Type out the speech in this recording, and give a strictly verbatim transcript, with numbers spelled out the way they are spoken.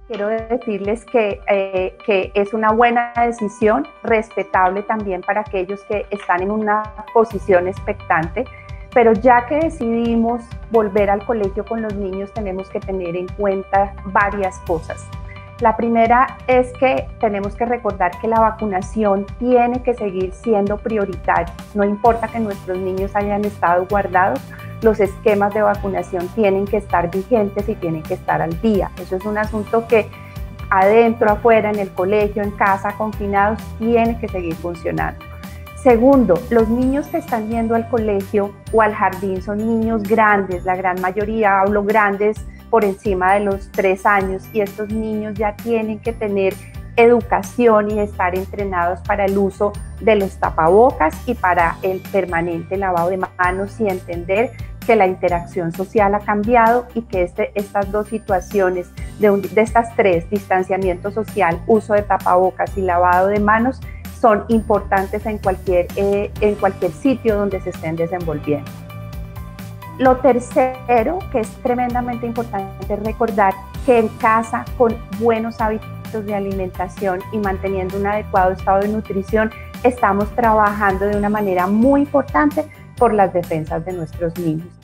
quiero decirles que, eh, que es una buena decisión, respetable también para aquellos que están en una posición expectante, pero ya que decidimos volver al colegio con los niños, tenemos que tener en cuenta varias cosas. La primera es que tenemos que recordar que la vacunación tiene que seguir siendo prioritaria. No importa que nuestros niños hayan estado guardados, los esquemas de vacunación tienen que estar vigentes y tienen que estar al día. Eso es un asunto que adentro, afuera, en el colegio, en casa, confinados, tiene que seguir funcionando. Segundo, los niños que están yendo al colegio o al jardín son niños grandes, la gran mayoría, hablo grandes por encima de los tres años, y estos niños ya tienen que tener educación y estar entrenados para el uso de los tapabocas y para el permanente lavado de manos, y entender que la interacción social ha cambiado y que este, estas dos situaciones, de, un, de estas tres, distanciamiento social, uso de tapabocas y lavado de manos, son importantes en cualquier, eh, en cualquier sitio donde se estén desenvolviendo. Lo tercero, que es tremendamente importante, es recordar que en casa, con buenos hábitos de alimentación y manteniendo un adecuado estado de nutrición, estamos trabajando de una manera muy importante por las defensas de nuestros niños.